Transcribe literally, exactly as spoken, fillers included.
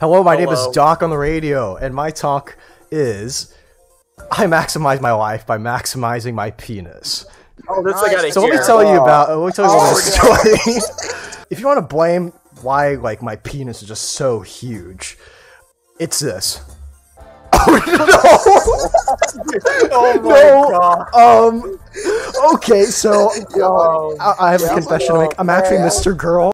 Hello, my name is Hello. Doc on the radio, and my talk is I maximize my life by maximizing my penis. Oh, this I gotta So hear. let me tell you about. Oh. Let me tell you about this story. If you want to blame why like my penis is just so huge, it's this. Oh no! Oh my no. god. Um. Okay, so Yo. I, I have a Yeah, confession to make. I'm oh, actually man. Mister Girl.